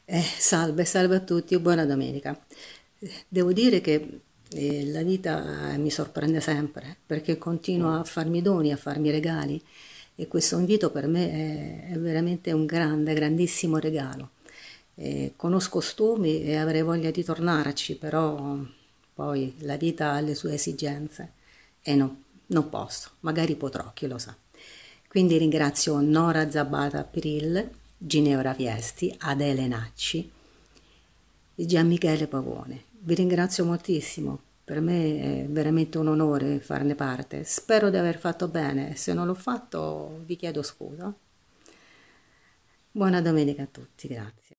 Salve, salve a tutti, buona domenica. Devo dire che la vita mi sorprende sempre perché continua a farmi doni, a farmi regali e questo invito per me è veramente un grande, grandissimo regalo. Conosco Stumi e avrei voglia di tornarci, però poi la vita ha le sue esigenze e no, non posso, magari potrò, chi lo sa. Quindi ringrazio Nora Zabata Piril, Ginevra Viesti, Adele Nacci e Gian Michele Pavone. Vi ringrazio moltissimo, per me è veramente un onore farne parte. Spero di aver fatto bene, se non l'ho fatto vi chiedo scusa. Buona domenica a tutti, grazie.